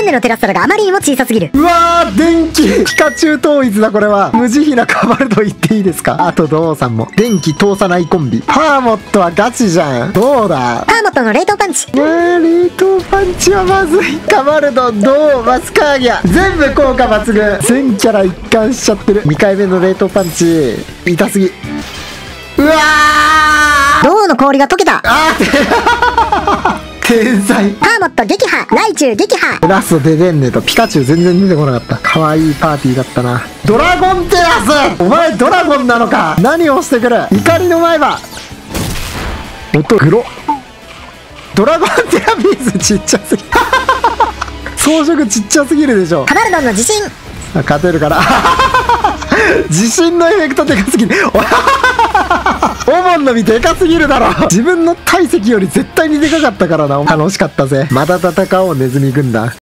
ンネのテラストラがあまりにも小さすぎる。 うわー、電気ピカチュウ統一だ。これは無慈悲なカバルド言っていいですか。あとドウさんも電気通さないコンビ。パーモットはガチじゃん。どうだ。 パーモットの冷凍パンチ。 冷凍パンチはまずい。カバルド、ドウ、マスカーギャ全部効果抜群。全キャラ一貫しちゃってる。2回目の冷凍パンチ痛すぎ。うわー、 銅の氷が溶けた。 天才。 パーモット撃破、ライチュウ撃破。 ラスト出てんねとピカチュウ全然出てこなかった。可愛いパーティーだったな。ドラゴンテラス、お前ドラゴンなのか。何をしてくる。怒りの前歯。音グロ。ドラゴンテラビーズちっちゃすぎ装飾ちっちゃすぎるでしょ。 カバルドンの自信。 勝てるから自信のエフェクトでかすぎるオモンの実でかすぎるだろ自分の体積より絶対にでかかったからな。楽しかったぜ。また戦おうネズミ軍団。